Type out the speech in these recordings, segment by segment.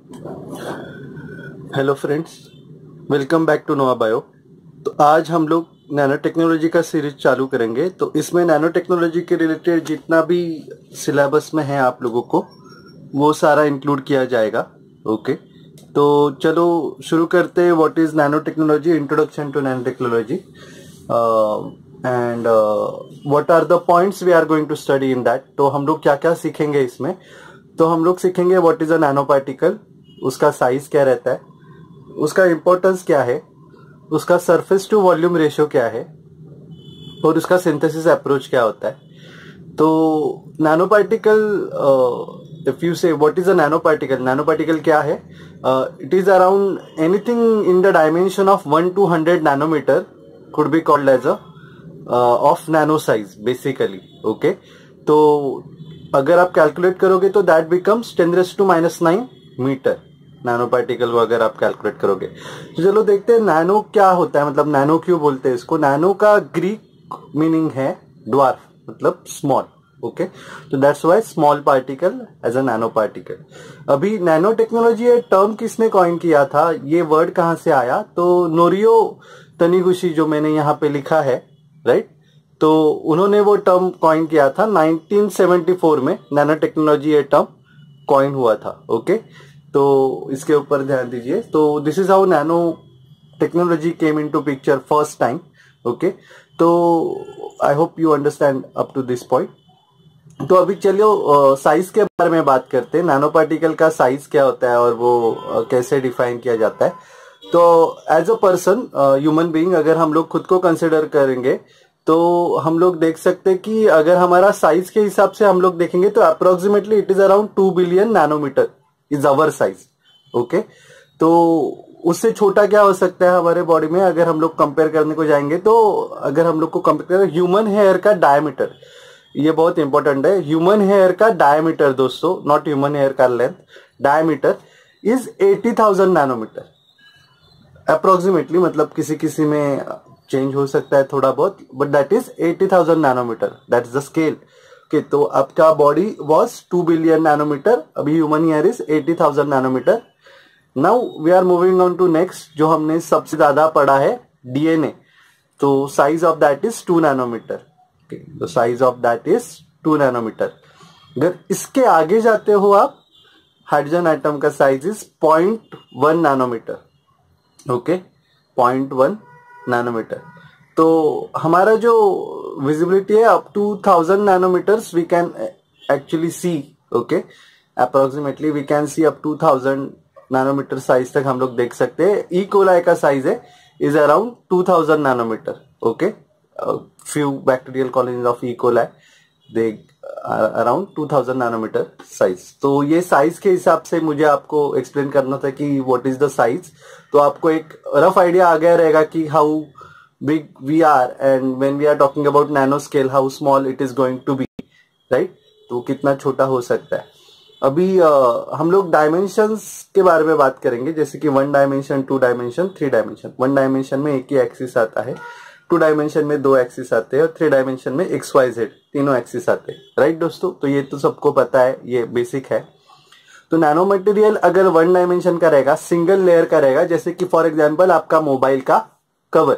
Hello friends, welcome back to Nova Bio. तो आज हम लोग नैनो टेक्नोलॉजी का सीरीज चालू करेंगे। तो इसमें नैनो टेक्नोलॉजी के रिलेटेड जितना भी सिलेबस में है आप लोगों को वो सारा इंक्लूड किया जाएगा। ओके, तो चलो शुरू करते हैं। What is nano technology, introduction to nano technology and what are the points we are going to study in that. तो हम लोग क्या क्या सीखेंगे इसमें। तो हम लोग सीखेंगे what is a nano particle, उसका साइज क्या रहता है, उसका इंपॉर्टेंस क्या है, उसका सरफेस टू वॉल्यूम रेशियो क्या है और उसका सिंथेसिस अप्रोच क्या होता है। तो nano particle, if you say what is a nano particle, nano particle क्या है? It is around anything in the dimension of 1 to 100 nanometre could be called as a of nano size basically. Okay, तो अगर आप calculate करोगे तो that becomes 10⁻⁹ metre nano particle को अगर आप कैलकुलेट करोगे। तो चलो देखते हैं नैनो क्या होता है, मतलब नैनो क्यों बोलते हैं इसको। नैनो का ग्रीक मीनिंग है ड्वार्फ, मतलब स्मॉल। ओके, तो that's why small particle as a nano particle. अभी नैनो टेक्नोलॉजी ये टर्म किसने कॉइन किया था, ये वर्ड कहां से आया? तो नोरियो तनीगुशी, जो मैंने यहाँ पे लिखा है, राइट, तो उन्होंने वो टर्म कॉइन किया था 1974 में। नैनो टेक्नोलॉजी ये टर्म कॉइन हुआ था। ओके, तो इसके ऊपर ध्यान दीजिए। तो this is how nano technology came into picture first time. Okay, तो I hope you understand up to this point. तो अभी चलिए साइज के बारे में बात करते हैं। नैनो पार्टिकल का साइज क्या होता है और वो कैसे डिफाइन किया जाता है। तो as a person, human being, अगर हम लोग खुद को कंसिडर करेंगे तो हम लोग देख सकते हैं कि अगर हमारा साइज के हिसाब से हम लोग देखेंगे तो approximately it is around 2 billion nanometre is our size. Okay, तो उससे छोटा क्या हो सकता है हमारे बॉडी में अगर हम लोग कंपेयर करने को जाएंगे। तो अगर हम लोग को कंपेयर करें ह्यूमन हेयर का डायमीटर, ये बहुत इंपॉर्टेंट है। ह्यूमन हेयर का डायमीटर दोस्तों, नॉट ह्यूमन हेयर का length, diameter is 80,000 nanometre approximately. मतलब किसी किसी में चेंज हो सकता है थोड़ा बहुत, but that is 80,000 nanometre, that is the scale. Okay, तो आपका बॉडी वॉज 2 बिलियन नैनोमीटर, अभी human hair is 80,000 nanometre. Now we are moving on to next, जो हमने सबसे ज्यादा पढ़ा है डीएनए। तो size of that is 2 nanometre. Okay, तो size of that is 2 nanometre. अगर इसके आगे जाते हो आप, हाइड्रोजन एटम का size is 0.1 nanometre. Okay, 0.1 nanometre. तो हमारा जो विजिबिलिटी है up to 1000 nanometres we can actually see. Okay, approximately we can see up to 1000 nanometre size तक हम लोग देख सकते हैं। ई कोलाई का साइज है is around 2000 nanometre. Okay, few bacterial colonies of E coli they around 2000 nanometre size. तो ये साइज के हिसाब से मुझे आपको एक्सप्लेन करना था कि व्हाट इज द साइज। तो आपको एक रफ आइडिया आ गया रहेगा कि how big we are and when we are talking about nano scale how small it is going to be, right. तो कितना छोटा हो सकता है। अभी हम लोग डायमेंशंस के बारे में बात करेंगे, जैसे कि 1 डायमेंशन, 2 डायमेंशन, 3 डायमेंशन। 1 डायमेंशन में एक ही एक्सिस आता है, 2 डायमेंशन में 2 एक्सिस आते हैं और 3 डायमेंशन में XYZ तीनों एक्सिस आते हैं, राइट दोस्तों। तो ये तो सबको पता है, ये बेसिक है। तो नैनो मटेरियल अगर 1 डायमेंशन का रहेगा, सिंगल लेयर का रहेगा, जैसे कि फॉर एग्जांपल आपका मोबाइल का कवर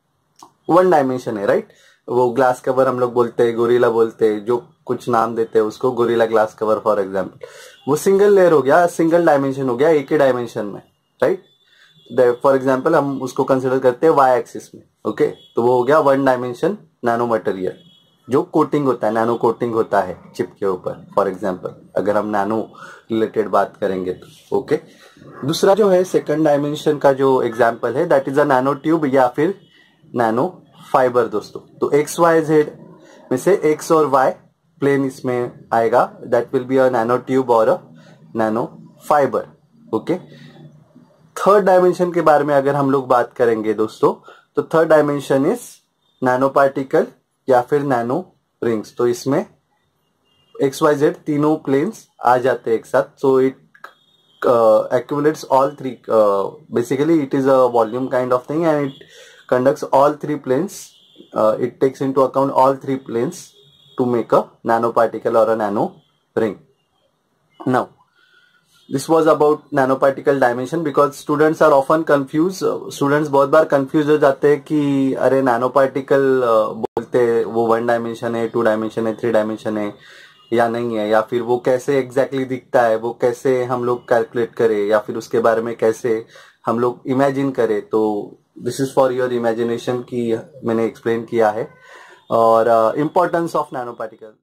1 डायमेंशन है, राइट। वो ग्लास कवर हम लोग बोलते हैं, गोरिल्ला बोलते हैं, जो कुछ नाम देते हैं उसको, gorilla glass cover for example. वो सिंगल लेयर हो गया, सिंगल डायमेंशन हो गया, एक ही डायमेंशन में, राइट। फॉर एग्जाम्पल हम उसको कंसिडर करते हैं वाई एक्सिस में। ओके, तो वो हो गया 1 डायमेंशन नैनो मटेरियल, जो कोटिंग होता है, नैनो कोटिंग होता है चिप के ऊपर, फॉर एग्जाम्पल अगर हम नैनो रिलेटेड बात करेंगे तो। ओके, दूसरा जो है सेकंड डायमेंशन का जो एग्जाम्पल है that is a nano tube या फिर नैनो फाइबर दोस्तों। तो XYZ में से X और Y प्लेन इसमें आएगा, that will be a nano tube और a nano fiber. Okay, third dimension के बारे में अगर हम लोग बात करेंगे दोस्तों, तो third dimension is nano particle या फिर नैनो रिंग्स। तो इसमें XYZ तीनों प्लेन्स आ जाते हैं एक साथ। So it accumulates all three, basically it is a volume kind of thing and it conducts all 3 planes. It takes into account all 3 planes to make a nanoparticle or a nano ring. Now this was about nano particle dimension, because students are often confuse. Students बहुत बार confuse हो जाते हैं कि अरे nano particle बोलते वो 1 dimension है, 2 डायमेंशन है, 3 डायमेंशन है या नहीं है, या फिर वो कैसे एग्जैक्टली दिखता है, वो कैसे हम लोग कैलकुलेट करें, या फिर उसके बारे में कैसे हम लोग इमेजिन करें। तो this is for your imagination की मैंने एक्सप्लेन किया है। और इम्पोर्टेंस ऑफ नैनो पार्टिकल।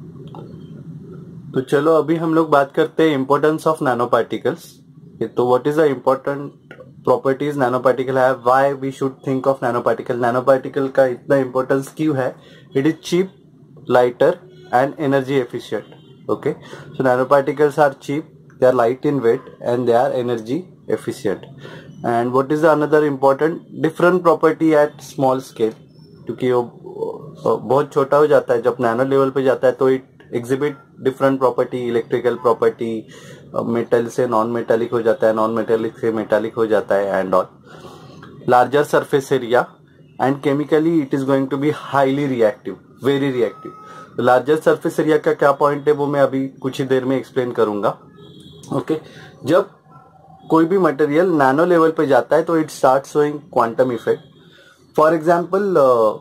तो चलो अभी हम लोग बात करते हैं इम्पोर्टेंस ऑफ नैनो पार्टिकल्स। तो what is the important properties nano particle है, why we should think of nano particle. Nano particle का इतना इम्पोर्टेंस क्यों है? It is cheap, lighter and energy efficient. Okay, so nano particles are cheap, they are light in weight and they are energy efficient. And what is the another important different property at small scale, क्योंकि वो बहुत छोटा हो जाता है, जब nano level पे जाता है तो it exhibit different property, electrical property, metal से नॉन मेटालिक हो जाता है, नॉन मेटालिक से मेटालिक हो जाता है and all. Larger surface area and chemically it is going to be highly reactive, very reactive. Larger surface area का क्या पॉइंट है वो मैं अभी कुछ ही देर में एक्सप्लेन करूंगा। ओके, जब कोई भी मटेरियल नैनो लेवल पे जाता है तो it start showing quantum effect. For example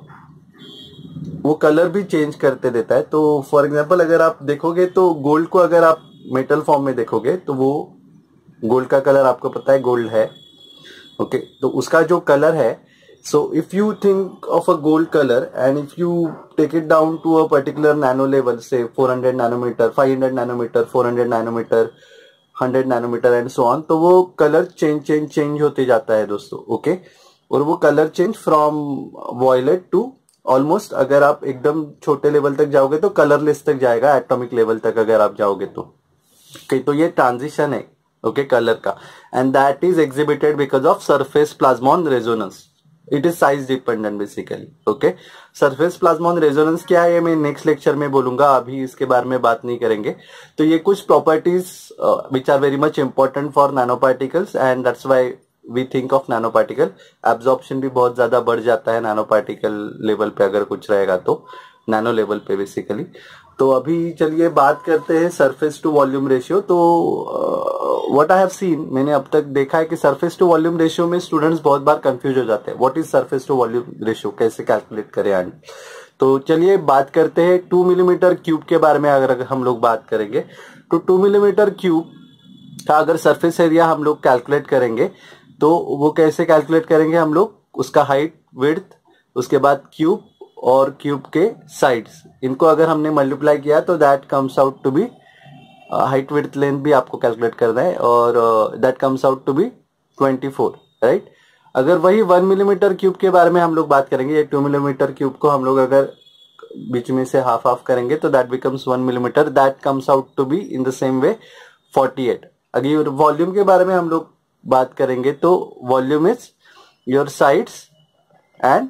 वो कलर भी चेंज करते देता है। तो फॉर एग्जांपल अगर आप देखोगे तो गोल्ड को अगर आप मेटल फॉर्म में देखोगे तो वो गोल्ड का कलर आपको पता है गोल्ड है। ओके, तो उसका जो कलर है, so if you think of a gold colour and if you take it down to a particular nano level से 400 nanometre, 500 nanometre, 400 nanometre, 100 nanometre and so on, तो वो कलर चेंज होते जाता है दोस्तों। ओके, और वो colour change from violet to almost, अगर आप एकदम छोटे लेवल तक जाओगे तो कलरलेस तक जाएगा, एटॉमिक लेवल तक अगर आप जाओगे तो। ओके, तो ये ट्रांजिशन है ओके कलर का, and that is exhibited because of surface plasmon resonance. It is size dependent basically. Okay, surface plasmon resonance क्या है ये मैं नेक्स्ट लेक्चर में बोलूंगा, अभी इसके बारे में बात नहीं करेंगे। तो ये कुछ properties which are very much important for nano particles and that's why we think of nano particle. Absorption भी बहुत ज्यादा बढ़ जाता है नैनो पार्टिकल लेवल पे अगर कुछ रहेगा तो, नैनो लेवल पे बेसिकली। तो अभी चलिए बात करते हैं सरफेस टू वॉल्यूम रेशियो। तो व्हाट आई हैव सीन, मैंने अब तक देखा है कि सरफेस टू वॉल्यूम रेशियो में स्टूडेंट्स बहुत बार कंफ्यूज हो जाते हैं। What is surface to volume ratio, कैसे कैलकुलेट करें एंड। तो चलिए बात करते हैं 2 मिलीमीटर क्यूब के बारे में। अगर हम लोग बात करेंगे तो 2 मिलीमीटर क्यूब का अगर सरफेस एरिया हम लोग कैलकुलेट करेंगे तो वो कैसे कैलकुलेट करेंगे हम लोग, उसका हाइट, विड्थ, उसके बाद क्यूब और क्यूब के साइड्स, इनको अगर हमने मल्टीप्लाई किया तो that comes out to be height, width, length भी आपको कैलकुलेट करना है, और that comes out to be 24, right. अगर वही 1 मिलीमीटर क्यूब के बारे में हम लोग बात करेंगे, ये 2 मिलीमीटर क्यूब को हम लोग अगर बीच में से हाफ हाफ करेंगे तो that becomes 1 millimetre, that comes out to be in the same way 48। अगर वॉल्यूम के बारे में हम लोग बात करेंगे तो volume is your sides and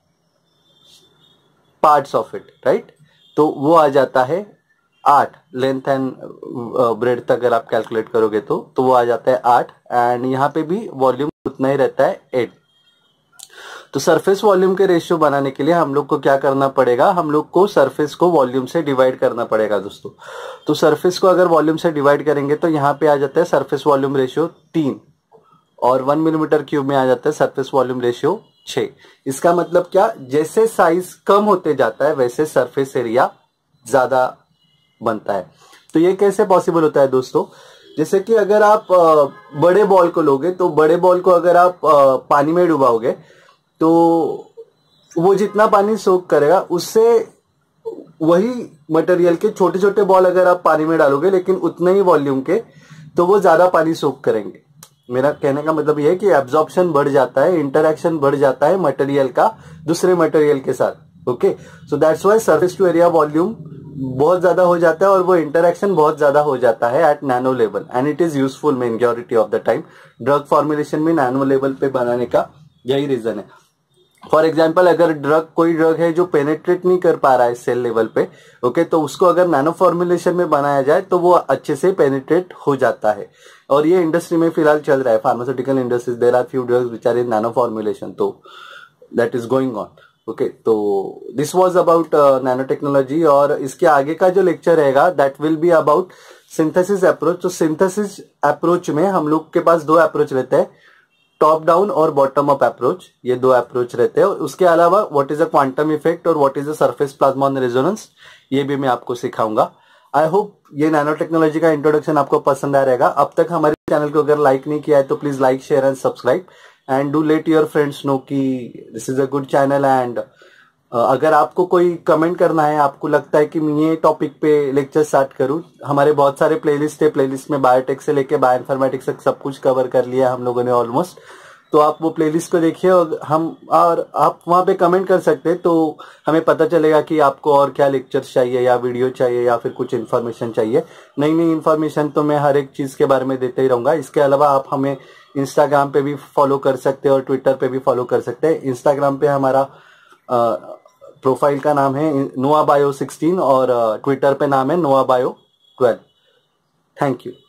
parts of it, right. तो वो आ जाता है 8, लेंथ एंड ब्रेड्थ अगर आप कैलकुलेट करोगे तो वो आ जाता है 8, एंड यहाँ पे भी वॉल्यूम उतना ही रहता है 8। तो सरफेस वॉल्यूम के रेशियो बनाने के लिए हम लोग को क्या करना पड़ेगा, हम लोग को सरफेस को वॉल्यूम से डिवाइड करना पड़ेगा दोस्तों। तो सरफेस को अगर वॉल्यूम से डिवाइड करेंगे तो यहाँ पे आ जाता है सरफेस वॉल्यूम रेशियो 3, और 1 मिलीमीटर क्यूब में आ जाता है सरफेस वॉल्यूम रेशियो 6। इसका मतलब क्या, जैसे साइज कम होते जाता है वैसे सरफेस एरिया ज्यादा बनता है। तो ये कैसे पॉसिबल होता है दोस्तों, जैसे कि अगर आप बड़े बॉल को लोगे तो बड़े बॉल को अगर आप पानी में डुबाओगे तो वो जितना पानी सोक करेगा उससे वही मटेरियल के छोटे छोटे बॉल अगर आप पानी में डालोगे लेकिन उतने ही वॉल्यूम के, तो वो ज्यादा पानी सोक करेंगे। मेरा कहने का मतलब ये है कि एब्जॉर्प्शन बढ़ जाता है, इंटरैक्शन बढ़ जाता है मटेरियल का दूसरे मटेरियल के साथ। Okay, so that's why surface to area volume बहुत ज्यादा हो जाता है और वो इंटरैक्शन बहुत ज्यादा हो जाता है at nano level, and it is useful majority of the time. Drug formulation में नैनो लेवल पे बनाने का यही रीजन है। फॉर एग्जाम्पल अगर कोई ड्रग है जो पेनेट्रेट नहीं कर पा रहा है सेल लेवल पे, ओके, तो उसको अगर नैनो फॉर्मुलेशन में बनाया जाए तो वो अच्छे से पेनेट्रेट हो जाता है। और ये इंडस्ट्री में फिलहाल चल रहा है, pharmaceutical industries, there are few drugs which are in nano formulation, तो that is going on. Okay, तो this was about nano technology, और इसके आगे का जो लेक्चर रहेगा that will be about synthesis approach. तो सिंथेसिस अप्रोच में हम लोग के पास दो अप्रोच रहते हैं, टॉप डाउन और बॉटम अप अप्रोच, ये दो अप्रोच रहते हैं। उसके अलावा what is a quantum effect और what is a surface plasma on resonance, ये भी मैं आपको सिखाऊंगा। आई होप ये नैनो टेक्नोलॉजी का इंट्रोडक्शन आपको पसंद आया रहेगा। अब तक हमारे चैनल को अगर लाइक नहीं किया है तो please like, share and subscribe and do let your friends know कि this is a good channel. And अगर आपको कोई कमेंट करना है, आपको लगता है कि मैं ये टॉपिक पे लेक्चर स्टार्ट करूं, हमारे बहुत सारे प्लेलिस्ट है, प्लेलिस्ट में बायोटेक से लेके बायोइन्फॉर्मेटिक्स तक सब कुछ कवर कर लिया हम लोगों ने ऑलमोस्ट। तो आप वो प्लेलिस्ट को देखिए और आप वहां पे कमेंट कर सकते हैं, तो हमें पता चलेगा कि आपको और क्या लेक्चर्स चाहिए या वीडियो चाहिए या फिर कुछ इन्फॉर्मेशन चाहिए। नई नई इन्फॉर्मेशन तो मैं हर एक चीज के बारे में देते ही रहूंगा। इसके अलावा आप हमें इंस्टाग्राम पे भी फॉलो कर सकते हैं और ट्विटर पे भी फॉलो कर सकते हैं। इंस्टाग्राम पे हमारा प्रोफाइल का नाम है नोआ बायो 16 और ट्विटर पे नाम है नोआ बायो 12। Thank you.